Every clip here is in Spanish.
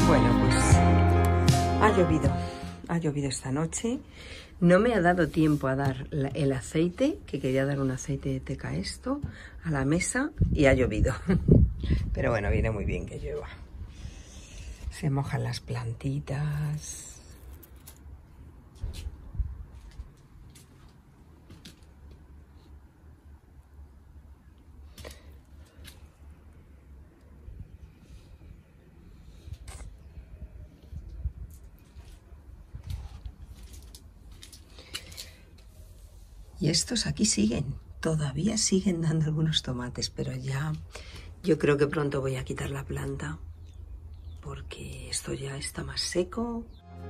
Bueno, pues ha llovido esta noche. No me ha dado tiempo a dar el aceite, que quería dar un aceite de teca a esto, a la mesa, y ha llovido. Pero bueno, viene muy bien que llueva. Se mojan las plantitas. Y estos aquí siguen, todavía siguen dando algunos tomates, pero ya yo creo que pronto voy a quitar la planta porque esto ya está más seco.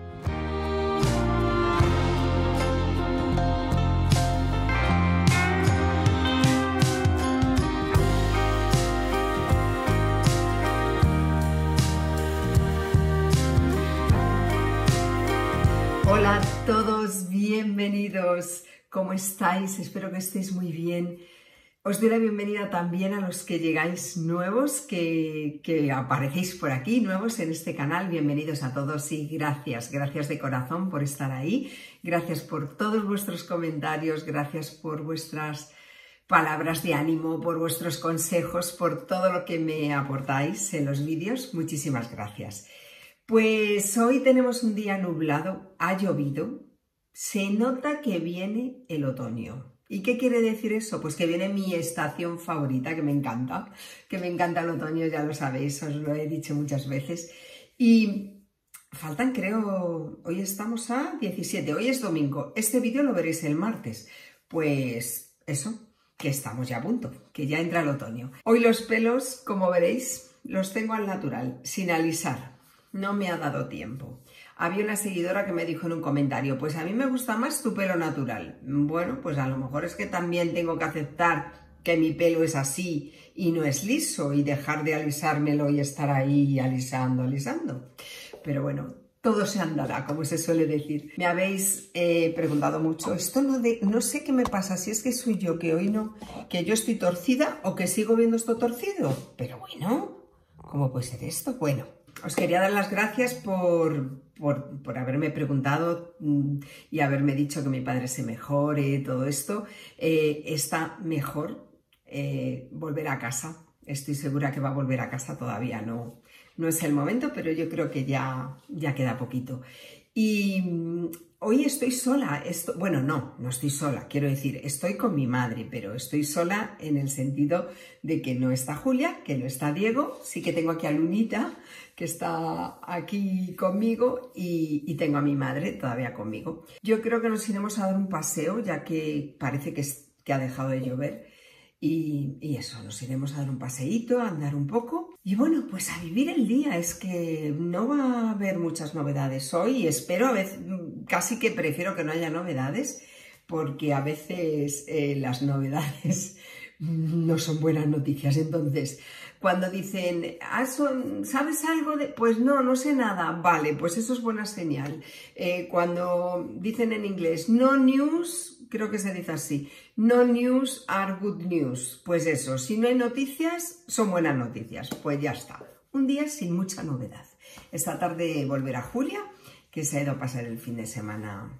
Hola a todos, bienvenidos. ¿Cómo estáis? Espero que estéis muy bien. Os doy la bienvenida también a los que llegáis nuevos, que aparecéis por aquí, nuevos en este canal. Bienvenidos a todos y gracias de corazón por estar ahí. Gracias por todos vuestros comentarios, gracias por vuestras palabras de ánimo, por vuestros consejos, por todo lo que me aportáis en los vídeos. Muchísimas gracias. Pues hoy tenemos un día nublado, ha llovido. Se nota que viene el otoño. ¿Y qué quiere decir eso? Pues que viene mi estación favorita, que me encanta el otoño, ya lo sabéis, os lo he dicho muchas veces. Y faltan, creo, hoy estamos a 17, hoy es domingo, este vídeo lo veréis el martes. Pues eso, que estamos ya a punto, que ya entra el otoño. Hoy los pelos, como veréis, los tengo al natural, sin alisar, no me ha dado tiempo. Había una seguidora que me dijo en un comentario, pues a mí me gusta más tu pelo natural. Bueno, pues a lo mejor es que también tengo que aceptar que mi pelo es así y no es liso y dejar de alisármelo y estar ahí alisando. Pero bueno, todo se andará, como se suele decir. Me habéis preguntado mucho, esto no sé qué me pasa, si es que soy yo, que hoy no, que yo estoy torcida o que sigo viendo esto torcido. Pero bueno, ¿cómo puede ser esto? Bueno, os quería dar las gracias por haberme preguntado y haberme dicho que mi padre se mejore, todo esto. Está mejor, volver a casa. Estoy segura que va a volver a casa, todavía no es el momento, pero yo creo que ya queda poquito. Y hoy estoy sola, bueno, no estoy sola, quiero decir, estoy con mi madre, pero estoy sola en el sentido de que no está Julia, que no está Diego, sí que tengo aquí a Lunita, que está aquí conmigo, y tengo a mi madre todavía conmigo. Yo creo que nos iremos a dar un paseo, ya que parece que ha dejado de llover. Y eso, nos iremos a dar un paseíto, a andar un poco. Y bueno, pues a vivir el día. Es que no va a haber muchas novedades hoy. Y espero, a veces, casi que prefiero que no haya novedades, porque a veces las novedades no son buenas noticias. Entonces, cuando dicen, ¿sabes algo de...? Pues no sé nada. Vale, pues eso es buena señal. Cuando dicen en inglés, no news... Creo que se dice así, no news are good news. Pues eso, si no hay noticias, son buenas noticias. Pues ya está, un día sin mucha novedad. Esta tarde volverá Julia, que se ha ido a pasar el fin de semana.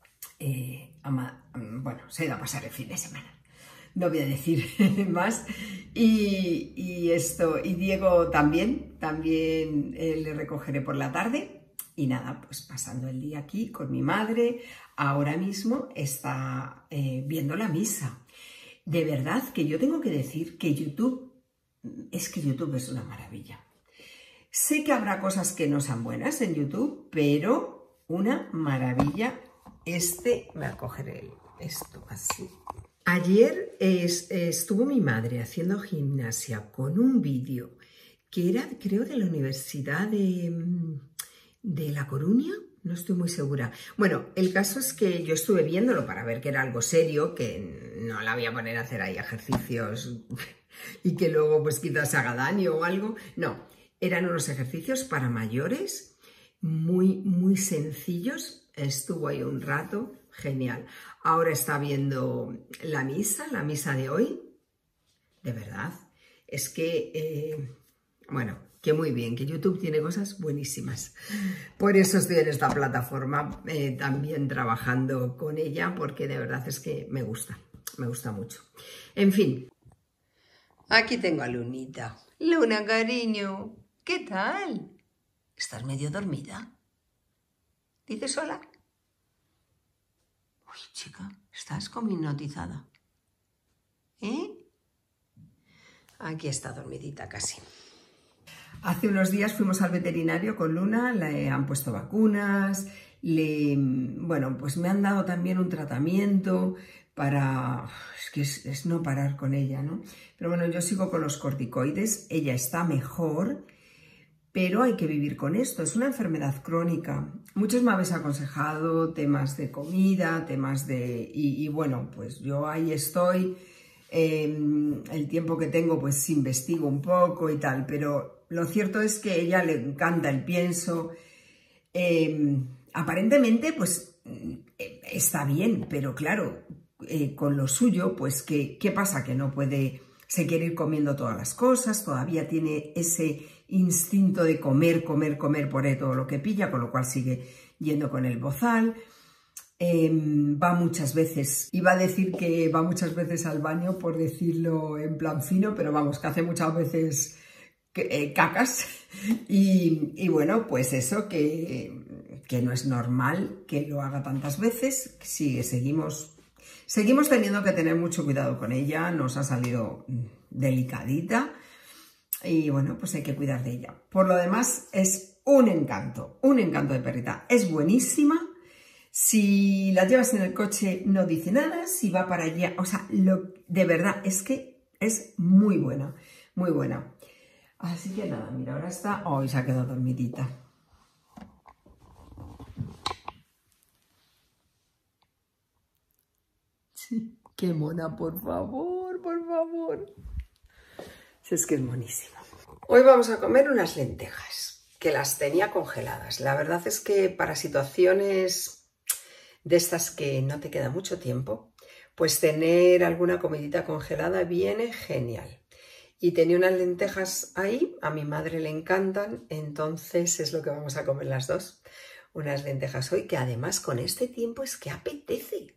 Bueno, se ha ido a pasar el fin de semana. No voy a decir más. Y Diego también le recogeré por la tarde. Y nada, pues pasando el día aquí con mi madre. Ahora mismo está viendo la misa. De verdad que yo tengo que decir que YouTube es una maravilla. Sé que habrá cosas que no sean buenas en YouTube, pero una maravilla. Me voy a coger esto así. Ayer estuvo mi madre haciendo gimnasia con un vídeo que era, creo, de la Universidad de La Coruña, no estoy muy segura. Bueno, el caso es que yo estuve viéndolo para ver que era algo serio, que no la voy a poner a hacer ahí ejercicios y que luego pues quizás haga daño o algo. No, eran unos ejercicios para mayores, muy sencillos. Estuvo ahí un rato, genial. Ahora está viendo la misa de hoy. De verdad, es que, bueno, que muy bien, que YouTube tiene cosas buenísimas. Por eso estoy en esta plataforma también trabajando con ella, porque de verdad es que me gusta mucho. En fin. Aquí tengo a Lunita. Luna, cariño, ¿qué tal? ¿Estás medio dormida? ¿Dices hola? Uy, chica, estás como hipnotizada. ¿Eh? Aquí está dormidita casi. Hace unos días fuimos al veterinario con Luna, le han puesto vacunas, bueno, pues me han dado también un tratamiento para... Es que es no parar con ella, ¿no? Pero bueno, yo sigo con los corticoides, ella está mejor, pero hay que vivir con esto, es una enfermedad crónica. Muchos me habéis aconsejado temas de comida, temas de... Y bueno, pues yo ahí estoy, el tiempo que tengo pues investigo un poco y tal, pero lo cierto es que a ella le encanta el pienso. Aparentemente pues está bien, pero claro, con lo suyo, pues ¿qué pasa? Que no puede, se quiere ir comiendo todas las cosas, todavía tiene ese instinto de comer por ahí todo lo que pilla, con lo cual sigue yendo con el bozal. Va muchas veces, iba a decir que va muchas veces al baño por decirlo en plan fino, pero vamos, que hace muchas veces cacas y bueno, pues eso, que no es normal que lo haga tantas veces. Sí, seguimos teniendo que tener mucho cuidado con ella, nos ha salido delicadita y bueno, pues hay que cuidar de ella. Por lo demás es un encanto de perrita, es buenísima. Si la llevas en el coche no dice nada, si va para allá, o sea, de verdad es que es muy buena, muy buena. Así que nada, mira, ahora está, hoy se ha quedado dormidita. Sí, qué mona, por favor, por favor. Si es que es monísima. Hoy vamos a comer unas lentejas, que las tenía congeladas. La verdad es que para situaciones de estas que no te queda mucho tiempo, pues tener alguna comidita congelada viene genial. Y tenía unas lentejas ahí, a mi madre le encantan, entonces es lo que vamos a comer las dos. Unas lentejas hoy, que además con este tiempo es que apetece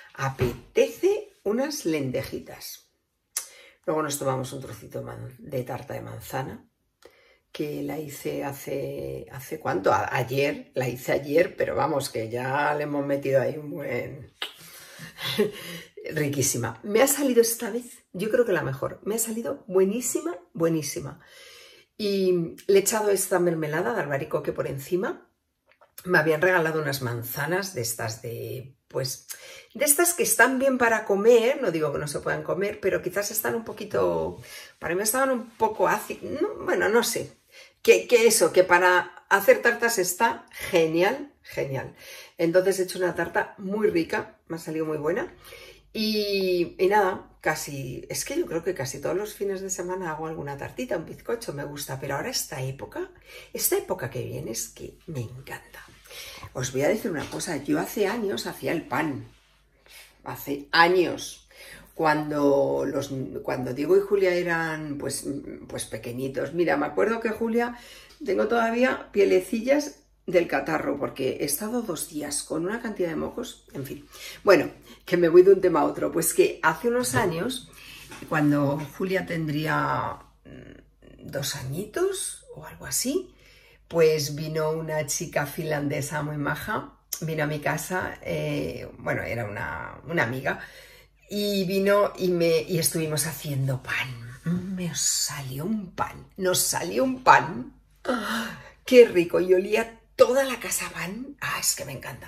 unas lentejitas. Luego nos tomamos un trocito de tarta de manzana, que la hice ¿hace cuánto? Ayer, la hice ayer, pero vamos, que ya le hemos metido ahí un buen... Riquísima. Me ha salido esta vez, yo creo que la mejor, me ha salido buenísima, buenísima. Y le he echado esta mermelada de albaricoque por encima. Me habían regalado unas manzanas de estas pues, de estas que están bien para comer, no digo que no se puedan comer, pero quizás están un poquito, para mí estaban un poco ácidas, no, bueno, no sé, que para hacer tartas está genial, genial. Entonces he hecho una tarta muy rica, me ha salido muy buena. Y nada, es que yo creo que casi todos los fines de semana hago alguna tartita, un bizcocho, me gusta, pero ahora esta época que viene es que me encanta. Os voy a decir una cosa, yo hace años hacía el pan, hace años, cuando Diego y Julia eran pues pequeñitos. Mira, me acuerdo que Julia, tengo todavía pielecillas del catarro, porque he estado 2 días con una cantidad de mocos, en fin. Bueno, que me voy de un tema a otro, pues que hace unos años, cuando Julia tendría 2 añitos o algo así, pues vino una chica finlandesa muy maja, vino a mi casa, bueno, era una amiga, y vino y estuvimos haciendo pan. Nos salió un pan. ¡Ah! ¡Qué rico! Y olía toda la casa pan. ¡Ah, es que me encanta!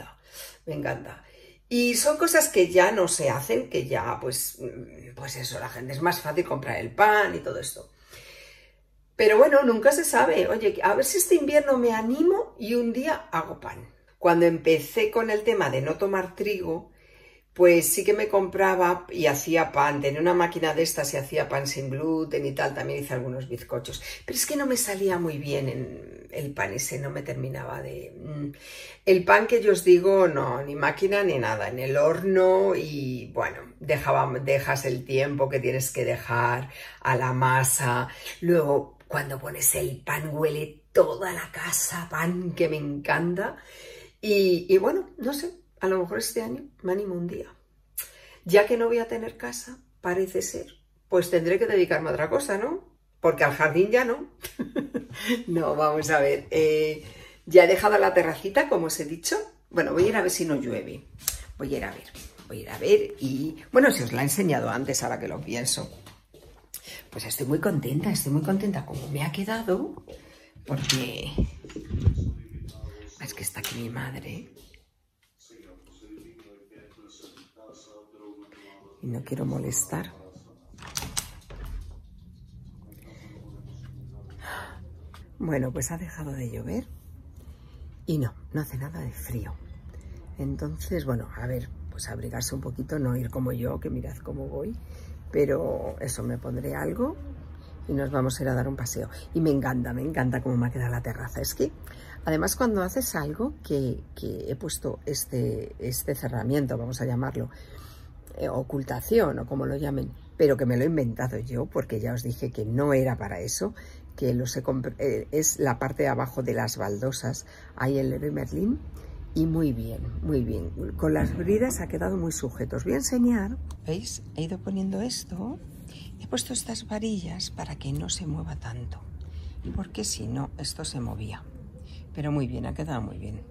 Y son cosas que ya no se hacen, que ya, pues eso, la gente es más fácil comprar el pan y todo esto. Pero bueno, nunca se sabe. Oye, a ver si este invierno me animo y un día hago pan. Cuando empecé con el tema de no tomar trigo, pues sí que me compraba y hacía pan. Tenía una máquina de estas y hacía pan sin gluten y tal. También hice algunos bizcochos. Pero es que no me salía muy bien el pan ese, no me terminaba de... El pan que yo os digo, no, ni máquina ni nada, en el horno y bueno, dejas el tiempo que tienes que dejar a la masa. Luego, Cuando pones el pan huele toda la casa, pan que me encanta. Y bueno, no sé, a lo mejor este año me animo un día. Ya que no voy a tener casa, parece ser, pues tendré que dedicarme a otra cosa, ¿no? Porque al jardín ya no. No, vamos a ver. Ya he dejado la terracita, como os he dicho. Bueno, voy a ir a ver si no llueve. Voy a ir a ver y... Bueno, si os la he enseñado antes, ahora que lo pienso. Pues estoy muy contenta como me ha quedado, porque es que está aquí mi madre y no quiero molestar. Bueno, pues ha dejado de llover y no hace nada de frío. Entonces, bueno, a ver, pues abrigarse un poquito, no ir como yo, que mirad cómo voy. Pero eso, me pondré algo y nos vamos a ir a dar un paseo. Y me encanta cómo me ha quedado la terraza. Es que, además, cuando haces algo que he puesto este cerramiento, vamos a llamarlo, ocultación o como lo llamen, pero que me lo he inventado yo, porque ya os dije que no era para eso, que es la parte de abajo de las baldosas, ahí en Leroy Merlin. Y muy bien, con las bridas ha quedado muy sujeto. Os voy a enseñar, ¿veis? He ido poniendo esto, he puesto estas varillas para que no se mueva tanto, porque si no, esto se movía. Pero muy bien, ha quedado muy bien.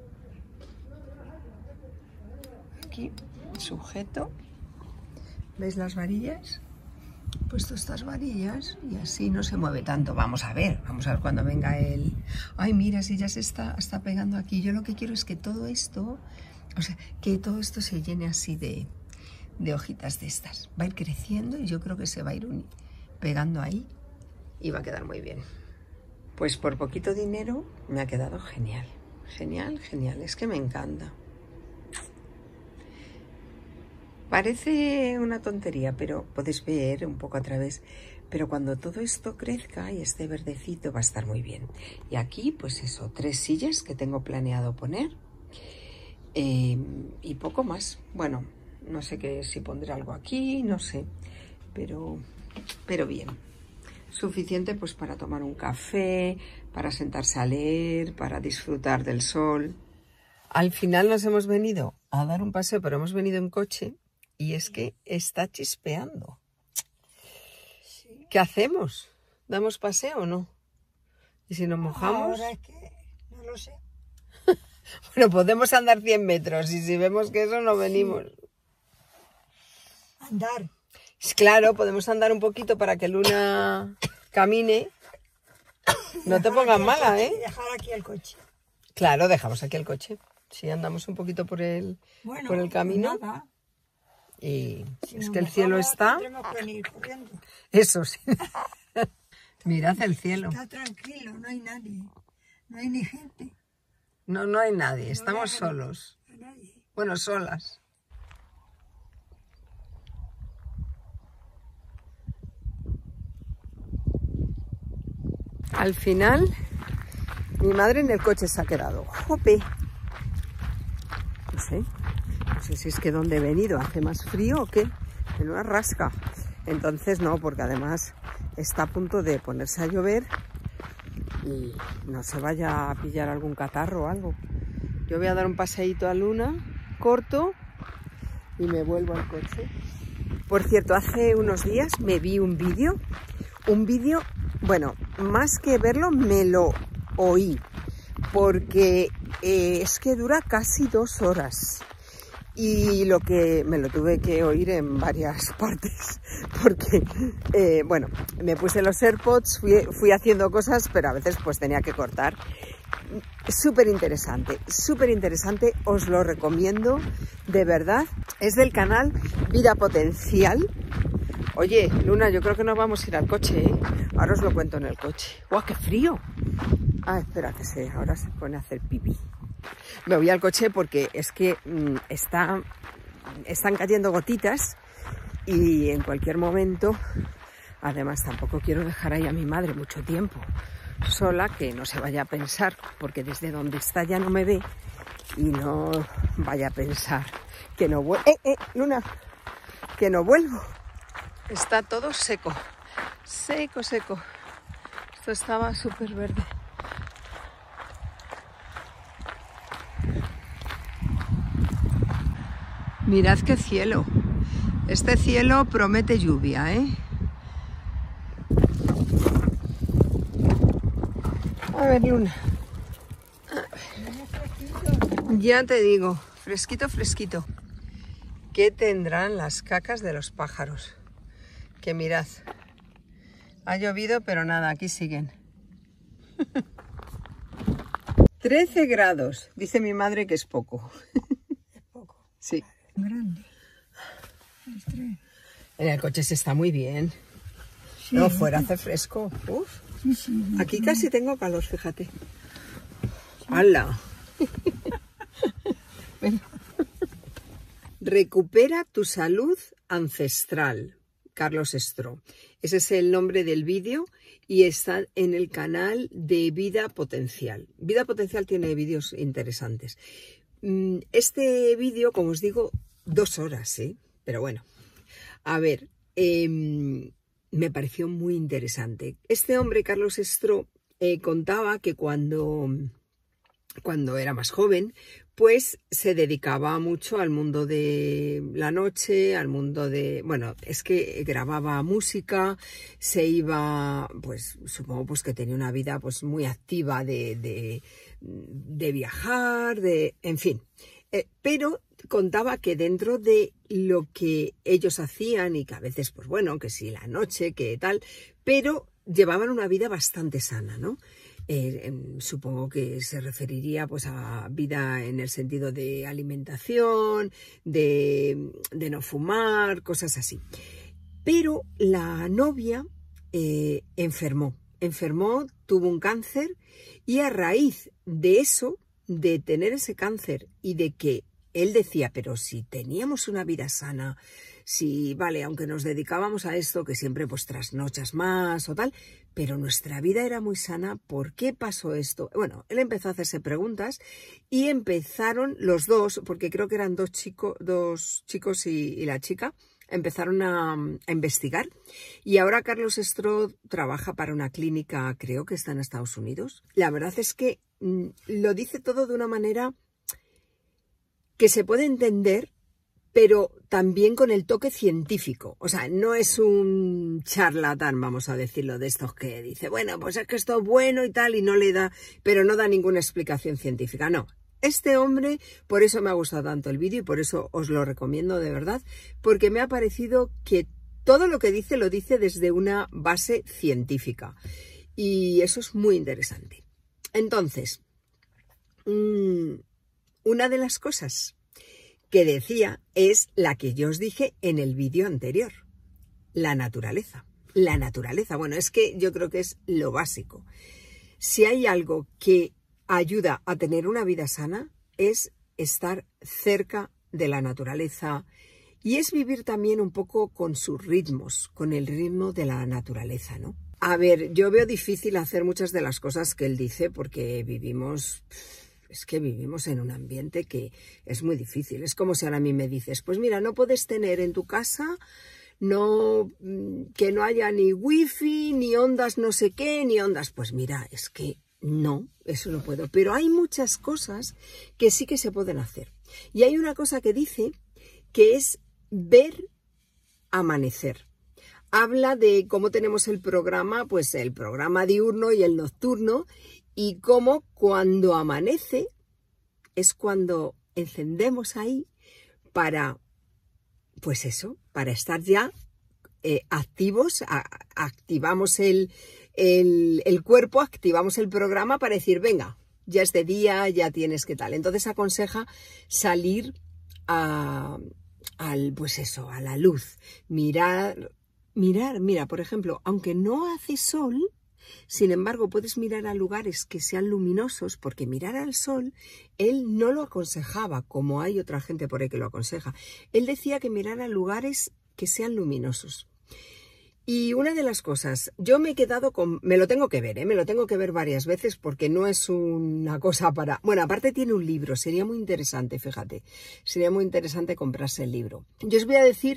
Aquí, sujeto, ¿veis las varillas? He puesto estas varillas y así no se mueve tanto. Vamos a ver cuando venga el... Ay, mira, si ya se está pegando aquí. Yo lo que quiero es que todo esto, o sea, que todo esto se llene así de hojitas de estas. Va a ir creciendo y yo creo que se va a ir pegando ahí y va a quedar muy bien. Pues por poquito dinero me ha quedado genial. Genial. Es que me encanta. Parece una tontería, pero podéis ver un poco a través. Pero cuando todo esto crezca y esté verdecito, va a estar muy bien. Y aquí, pues eso, 3 sillas que tengo planeado poner. Y poco más. Bueno, no sé si pondré algo aquí, no sé. Pero bien. Suficiente pues para tomar un café, para sentarse a leer, para disfrutar del sol. Al final nos hemos venido a dar un paseo, pero hemos venido en coche. Y es que está chispeando. Sí. ¿Qué hacemos? ¿Damos paseo o no? ¿Y si nos mojamos? Ahora es que no lo sé. Bueno, podemos andar 100 metros y si vemos que eso no venimos. Andar. Claro, podemos andar un poquito para que Luna camine. No te pongas mala, ¿eh? Dejar aquí el coche. Claro, dejamos aquí el coche. Sí, andamos un poquito por el camino. Nada. Y si es que el cielo está... Que venir corriendo. Eso sí. Mirad el cielo. Está tranquilo, no hay nadie. No hay ni gente. No hay nadie, estamos solos. Nadie. Bueno, solas. Al final, mi madre en el coche se ha quedado. ¡Jope! No sé si es que donde he venido hace más frío o qué, en una rasca. Entonces no, porque además está a punto de ponerse a llover y no se vaya a pillar algún catarro o algo. Yo voy a dar un paseíto a Luna, corto, y me vuelvo al coche. Por cierto, hace unos días me vi un vídeo, bueno, más que verlo, me lo oí, porque es que dura casi 2 horas. Y me lo tuve que oír en varias partes, porque, bueno, me puse los AirPods, fui haciendo cosas, pero a veces pues tenía que cortar. Súper interesante, os lo recomiendo, de verdad. Es del canal Vida Potencial. Oye, Luna, yo creo que nos vamos a ir al coche, ¿eh? Ahora os lo cuento en el coche. ¡Guau, qué frío! Ah, espera, ahora se pone a hacer pipí. Me voy al coche porque es que están cayendo gotitas y en cualquier momento, además tampoco quiero dejar ahí a mi madre mucho tiempo sola, que no se vaya a pensar, porque desde donde está ya no me ve y no vaya a pensar que no vuelvo. Luna, que no vuelvo. Está todo seco. Esto estaba súper verde. Mirad qué cielo. Este cielo promete lluvia, ¿eh? A ver, Luna. Ya te digo, fresquito, fresquito. ¿Qué tendrán las cacas de los pájaros? Que mirad. Ha llovido, pero nada, aquí siguen. 13 grados. Dice mi madre que es poco. Es poco. Sí. Grande. En el coche se está muy bien. Sí, No, fuera hace fresco. Uf. sí, sí. Aquí casi tengo calor, fíjate. ¡Hala! Recupera tu salud ancestral, Carlos Stroh. Ese es el nombre del vídeo y está en el canal de Vida Potencial. Vida Potencial tiene vídeos interesantes. Este vídeo, como os digo, 2 horas, ¿sí? Pero bueno, a ver, me pareció muy interesante. Este hombre, Carlos Stroh, contaba que cuando era más joven, pues se dedicaba mucho al mundo de la noche, al mundo de... Bueno, es que grababa música, se iba, pues supongo pues que tenía una vida pues muy activa de viajar, en fin. Pero contaba que dentro de lo que ellos hacían y que a veces, pues bueno, que sí, la noche, que tal, pero llevaban una vida bastante sana, ¿no? Supongo que se referiría pues a vida en el sentido de alimentación, de no fumar, cosas así. Pero la novia enfermó, tuvo un cáncer y a raíz de eso, de tener ese cáncer y de que él decía, pero si teníamos una vida sana, si, vale, aunque nos dedicábamos a esto, que siempre pues trasnochas más o tal, pero nuestra vida era muy sana, ¿por qué pasó esto? Bueno, él empezó a hacerse preguntas y empezaron los dos, porque creo que eran dos chicos y la chica, empezaron a investigar y ahora Carlos Stroh trabaja para una clínica, creo que está en Estados Unidos. La verdad es que lo dice todo de una manera que se puede entender, pero también con el toque científico. O sea, no es un charlatán, vamos a decirlo, de estos que dice, bueno, pues es que esto es bueno y tal, y no le da, pero no da ninguna explicación científica. No, este hombre, por eso me ha gustado tanto el vídeo y por eso os lo recomiendo de verdad, porque me ha parecido que todo lo que dice lo dice desde una base científica. Y eso es muy interesante. Entonces, una de las cosas que decía es la que yo os dije en el vídeo anterior, la naturaleza. La naturaleza, bueno, es que yo creo que es lo básico. Si hay algo que ayuda a tener una vida sana, es estar cerca de la naturaleza y es vivir también un poco con sus ritmos, con el ritmo de la naturaleza, ¿no? A ver, yo veo difícil hacer muchas de las cosas que él dice porque vivimos en un ambiente que es muy difícil. Es como si ahora a mí me dices, pues mira, no puedes tener en tu casa que no haya ni wifi, ni ondas no sé qué, ni ondas. Pues mira, es que no, eso no puedo. Pero hay muchas cosas que sí que se pueden hacer. Y hay una cosa que dice que es ver amanecer. Habla de cómo tenemos el programa, pues el programa diurno y el nocturno, y cómo cuando amanece es cuando encendemos ahí para, pues eso, para estar ya activos, activamos el cuerpo, activamos el programa para decir, venga, ya es de día, ya tienes que tal. Entonces aconseja salir pues eso, a la luz, mirar, mira, por ejemplo, aunque no hace sol, sin embargo, puedes mirar a lugares que sean luminosos, porque mirar al sol, él no lo aconsejaba, como hay otra gente por ahí que lo aconseja. Él decía que mirar a lugares que sean luminosos. Y una de las cosas, yo me he quedado con... Me lo tengo que ver, me lo tengo que ver varias veces porque no es una cosa para... Bueno, aparte tiene un libro, sería muy interesante, fíjate. Sería muy interesante comprarse el libro. Yo os voy a decir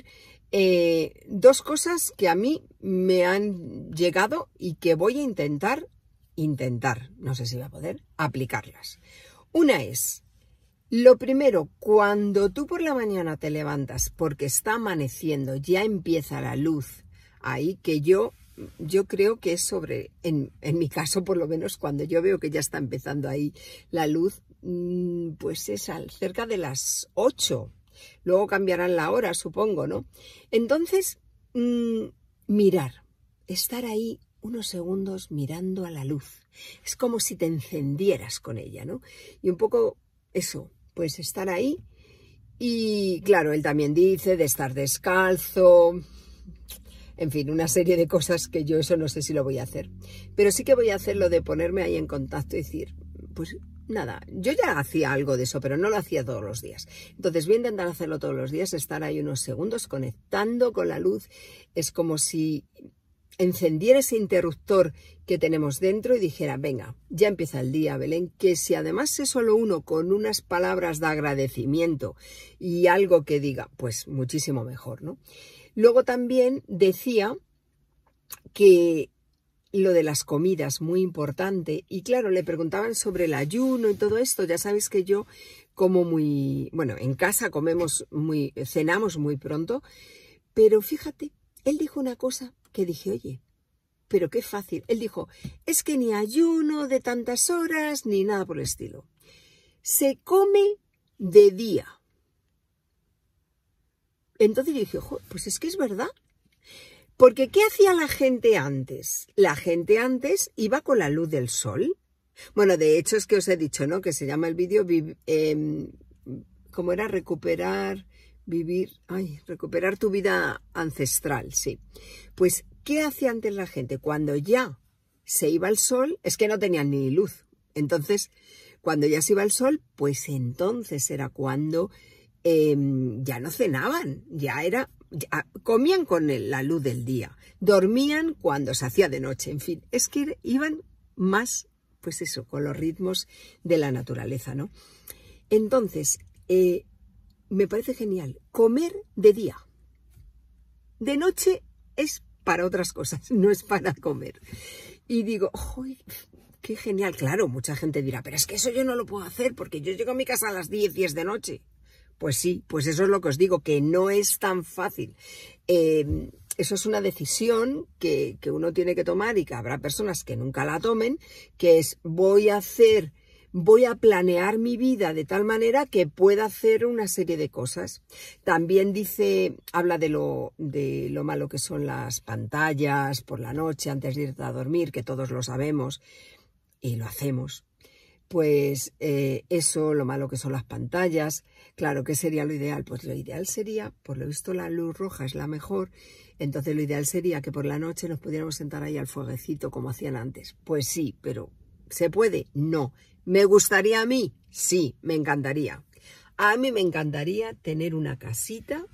Dos cosas que a mí me han llegado y que voy a intentar, no sé si voy a poder, aplicarlas. Una es, lo primero, cuando tú por la mañana te levantas porque está amaneciendo, ya empieza la luz ahí, que yo creo que es en mi caso por lo menos, cuando yo veo que ya está empezando ahí la luz, pues es cerca de las 8. Luego cambiarán la hora, supongo, ¿no? Entonces, mirar, estar ahí unos segundos mirando a la luz. Es como si te encendieras con ella, ¿no? Y un poco eso, pues estar ahí. Y claro, él también dice de estar descalzo. En fin, una serie de cosas que yo eso no sé si lo voy a hacer. Pero sí que voy a hacer lo de ponerme ahí en contacto y decir, pues nada, yo ya hacía algo de eso, pero no lo hacía todos los días. Entonces voy a intentar hacerlo todos los días, estar ahí unos segundos conectando con la luz. Es como si encendiera ese interruptor que tenemos dentro y dijera, venga, ya empieza el día, Belén, que si además es solo uno con unas palabras de agradecimiento y algo que diga, pues muchísimo mejor, ¿no? Luego también decía que lo de las comidas, muy importante, y claro, le preguntaban sobre el ayuno y todo esto. Ya sabéis que yo como bueno, en casa cenamos muy pronto, pero fíjate, él dijo una cosa que dije, oye, pero qué fácil. Él dijo, es que ni ayuno de tantas horas, ni nada por el estilo. Se come de día. Entonces yo dije, pues es que es verdad. Porque ¿qué hacía la gente antes? La gente antes iba con la luz del sol. Bueno, de hecho es que os he dicho, ¿no? Que se llama el vídeo, ¿cómo era? Recuperar tu vida ancestral, sí. Pues, ¿qué hacía antes la gente? Cuando ya se iba el sol, es que no tenían ni luz. Entonces, cuando ya se iba el sol, pues entonces era cuando ya no cenaban, ya comían con la luz del día, dormían cuando se hacía de noche, en fin, es que iban más, pues eso, con los ritmos de la naturaleza, ¿no? Entonces, me parece genial comer de día. De noche es para otras cosas, no es para comer. Y digo, ¡ay, qué genial! Claro, mucha gente dirá, pero es que eso yo no lo puedo hacer porque yo llego a mi casa a las 10 de noche. Pues sí, pues eso es lo que os digo, que no es tan fácil. Eso es una decisión que uno tiene que tomar y que habrá personas que nunca la tomen, que es voy a planear mi vida de tal manera que pueda hacer una serie de cosas. También habla de lo malo que son las pantallas por la noche antes de irte a dormir, que todos lo sabemos y lo hacemos. Pues eso, lo malo que son las pantallas. Claro, ¿qué sería lo ideal? Pues lo ideal sería, por lo visto la luz roja es la mejor, entonces lo ideal sería que por la noche nos pudiéramos sentar ahí al fueguecito como hacían antes. Pues sí, pero ¿se puede? No. ¿Me gustaría a mí? Sí, me encantaría. A mí me encantaría tener una casita,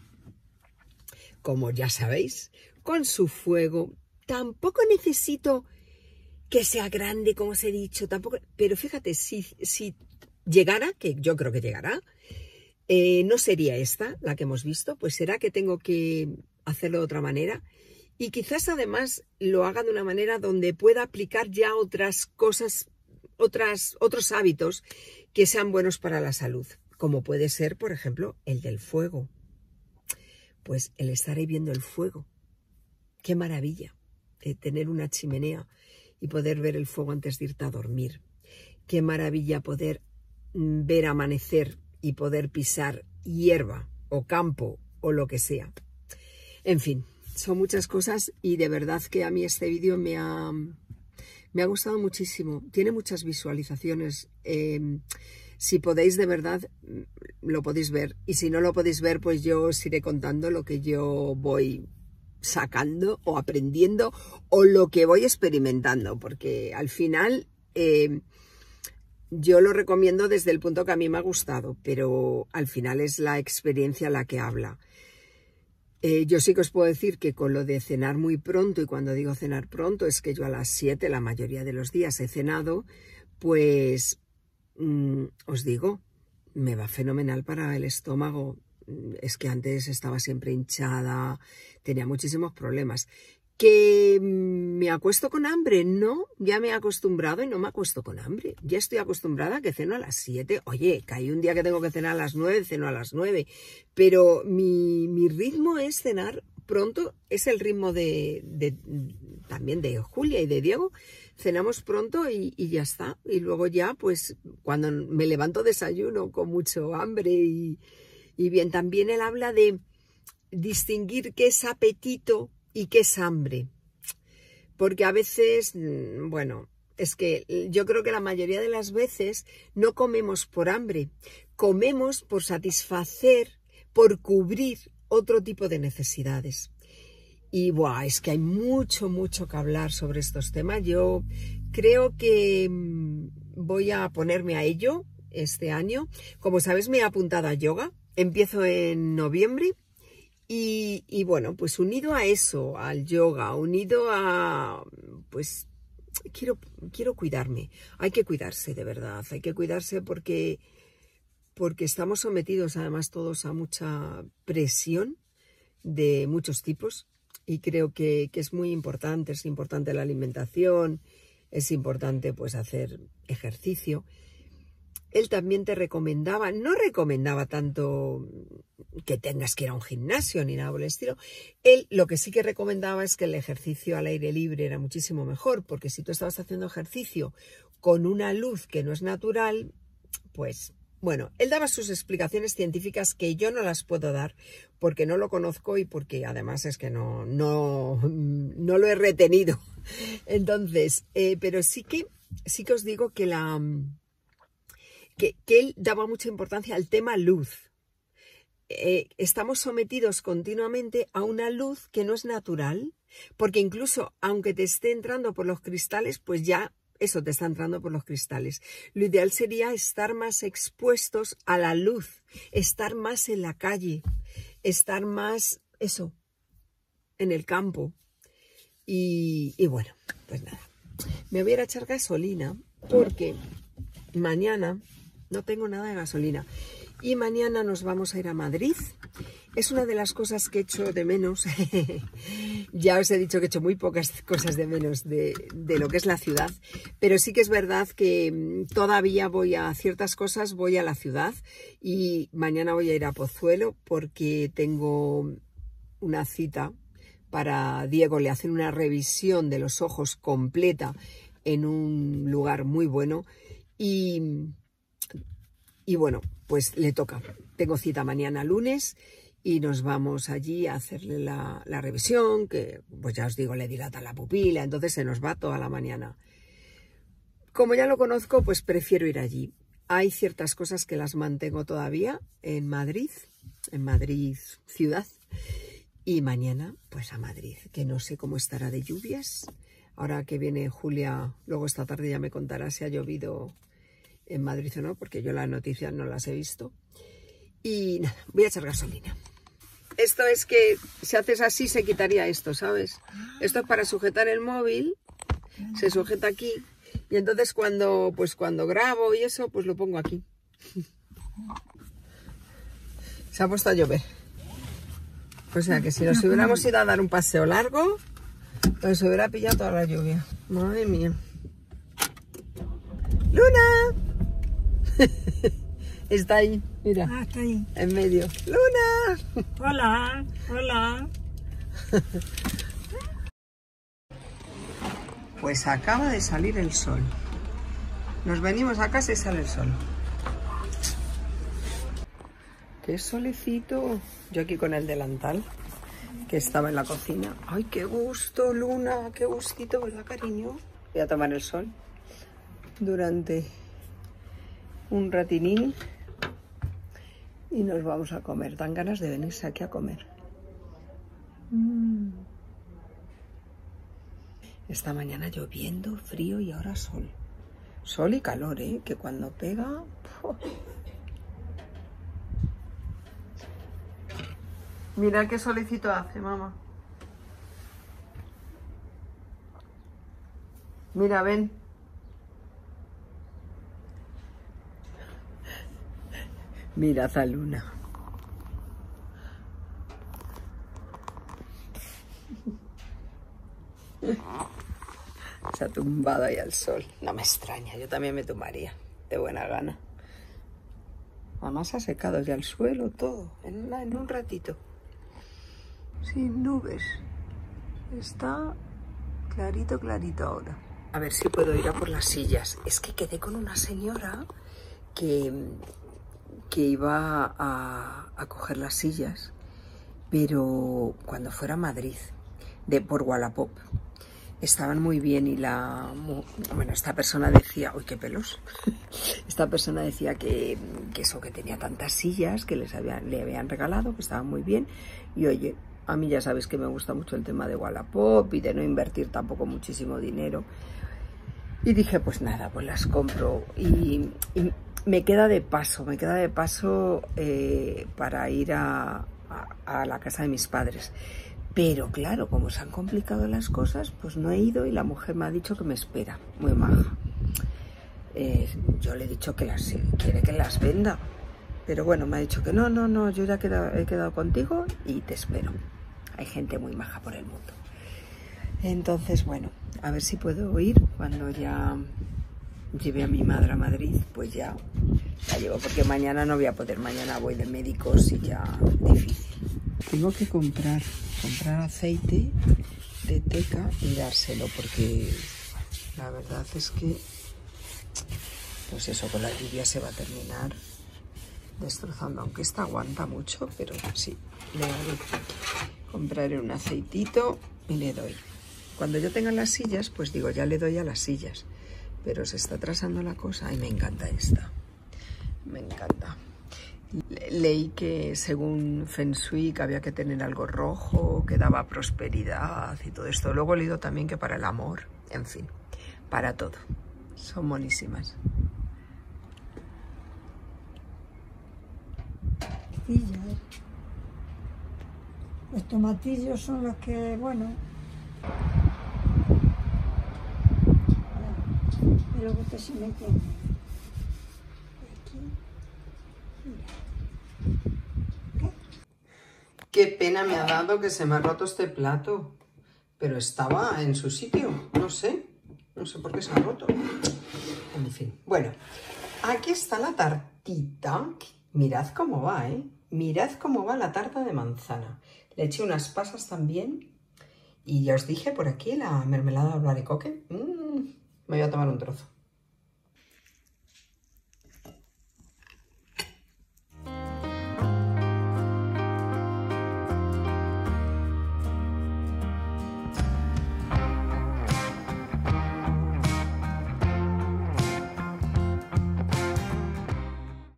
como ya sabéis, con su fuego. Tampoco necesito que sea grande, como os he dicho, tampoco. Pero fíjate, si llegara, que yo creo que llegará, no sería esta la que hemos visto, pues será que tengo que hacerlo de otra manera. Y quizás además lo haga de una manera donde pueda aplicar ya otras cosas, otros hábitos que sean buenos para la salud, como puede ser, por ejemplo, el del fuego. Pues el estar ahí viendo el fuego. Qué maravilla tener una chimenea y poder ver el fuego antes de irte a dormir. Qué maravilla poder ver amanecer y poder pisar hierba o campo o lo que sea. En fin, son muchas cosas y de verdad que a mí este vídeo me ha gustado muchísimo. Tiene muchas visualizaciones. Si podéis, de verdad, lo podéis ver. Y si no lo podéis ver, pues yo os iré contando lo que yo voy sacando o aprendiendo o lo que voy experimentando. Porque al final yo lo recomiendo desde el punto que a mí me ha gustado. Pero al final es la experiencia la que habla. Yo sí que os puedo decir que con lo de cenar muy pronto, y cuando digo cenar pronto es que yo a las 7 la mayoría de los días he cenado, pues os digo, me va fenomenal para el estómago. es que antes estaba siempre hinchada, tenía muchísimos problemas. ¿Que me acuesto con hambre? No, ya me he acostumbrado y no me acuesto con hambre. Ya estoy acostumbrada a que ceno a las 7. Oye, que hay un día que tengo que cenar a las 9, ceno a las 9. Pero mi ritmo es cenar pronto, es el ritmo también de Julia y de Diego. Cenamos pronto y ya está. Y luego ya, pues, cuando me levanto desayuno con mucho hambre y bien. También él habla de distinguir qué es apetito y qué es hambre, porque a veces, bueno, es que yo creo que la mayoría de las veces no comemos por hambre, comemos por satisfacer, por cubrir otro tipo de necesidades. Y es que hay mucho que hablar sobre estos temas. Yo creo que voy a ponerme a ello este año. Como sabéis, me he apuntado a yoga, empiezo en noviembre. Y bueno, pues unido a eso, al yoga, unido a, pues, quiero cuidarme. Hay que cuidarse, de verdad. Hay que cuidarse porque estamos sometidos, además, todos a mucha presión de muchos tipos. Y creo que es muy importante. Es importante la alimentación, es importante, pues, hacer ejercicio. Él también te recomendaba, no recomendaba tanto que tengas que ir a un gimnasio ni nada por el estilo. Él lo que sí que recomendaba es que el ejercicio al aire libre era muchísimo mejor, porque si tú estabas haciendo ejercicio con una luz que no es natural, pues bueno, él daba sus explicaciones científicas que yo no las puedo dar porque no lo conozco y porque además es que no lo he retenido. Entonces, pero sí que os digo que que él daba mucha importancia al tema luz. Estamos sometidos continuamente a una luz que no es natural, porque incluso aunque te esté entrando por los cristales, pues ya eso te está entrando por los cristales. Lo ideal sería estar más expuestos a la luz, estar más en la calle, estar más, eso, en el campo. Y bueno, pues nada, me voy a ir a echar gasolina porque mañana no tengo nada de gasolina. Y mañana nos vamos a ir a Madrid. Es una de las cosas que echo de menos. Ya os he dicho que echo muy pocas cosas de menos de lo que es la ciudad. Pero sí que es verdad que todavía voy a ciertas cosas, voy a la ciudad. Y mañana voy a ir a Pozuelo porque tengo una cita para Diego. Le hacen una revisión de los ojos completa en un lugar muy bueno. Y bueno, pues le toca. Tengo cita mañana lunes y nos vamos allí a hacerle la revisión, que pues ya os digo, le dilata la pupila, entonces se nos va toda la mañana. Como ya lo conozco, pues prefiero ir allí. Hay ciertas cosas que las mantengo todavía en Madrid ciudad, y mañana pues a Madrid, que no sé cómo estará de lluvias. Ahora que viene Julia, luego esta tarde ya me contará si ha llovido en Madrid o no, porque yo las noticias no las he visto. Y nada, voy a echar gasolina. Esto es que si haces así se quitaría esto, ¿sabes? Esto es para sujetar el móvil, se sujeta aquí y entonces cuando grabo y eso, pues lo pongo aquí. Se ha puesto a llover. O sea que si nos hubiéramos ido a dar un paseo largo, nos hubiera pillado toda la lluvia. Madre mía. ¡Luna! Está ahí, mira. Ah, está ahí. En medio. ¡Luna! Hola, hola. Pues acaba de salir el sol. Nos venimos a casa y sale el sol. ¡Qué solecito! Yo aquí con el delantal, que estaba en la cocina. ¡Ay, qué gusto, Luna! ¡Qué gustito, ¿verdad, cariño? Voy a tomar el sol durante un ratinín y nos vamos a comer. Dan ganas de venirse aquí a comer. Esta mañana lloviendo, frío y ahora sol. Sol y calor, ¿eh? Que cuando pega... ¡puf! Mira qué solecito hace, mamá. Mira, ven. Mirad a Luna. tumbado ahí al sol. No me extraña, yo también me tumbaría, de buena gana. Además ha secado ya el suelo, todo, en un ratito. Sin nubes. Está clarito, clarito ahora. A ver si puedo ir a por las sillas. Es que quedé con una señora que iba a coger las sillas, pero cuando fuera a Madrid, por Wallapop. Estaban muy bien y bueno, esta persona decía, uy, qué pelos. Esta persona decía que eso, que tenía tantas sillas que le habían regalado, que estaban muy bien. Y oye, a mí ya sabes que me gusta mucho el tema de Wallapop y de no invertir tampoco muchísimo dinero. Y dije, pues nada, pues las compro. Y me queda de paso para ir a la casa de mis padres. Pero claro, como se han complicado las cosas, pues no he ido y la mujer me ha dicho que me espera, muy maja. Yo le he dicho que quiere que las venda, pero bueno, me ha dicho que no, yo ya he quedado contigo y te espero. Hay gente muy maja por el mundo. Entonces, bueno, a ver si puedo ir cuando ya lleve a mi madre a Madrid, pues ya la llevo, porque mañana no voy a poder, mañana voy de médicos y ya difícil. Tengo que comprar aceite de teca y dárselo, porque la verdad es que, pues eso, con la lluvia se va a terminar destrozando, aunque esta aguanta mucho, pero sí, le haré. Compraré un aceitito y le doy. Cuando yo tenga las sillas, pues digo, ya le doy a las sillas, pero se está atrasando la cosa y me encanta esta, me encanta. Leí que según Feng Shui que había que tener algo rojo, que daba prosperidad y todo esto. Luego he leído también que para el amor, en fin, para todo. Son monísimas. Los tomatillos son los que, bueno, pero que se meten aquí. Qué pena me ha dado que se me ha roto este plato, pero estaba en su sitio, no sé por qué se ha roto. En fin, bueno, aquí está la tartita. Mirad cómo va, mirad cómo va la tarta de manzana. Le eché unas pasas también y ya os dije por aquí la mermelada de albaricoque. Me voy a tomar un trozo.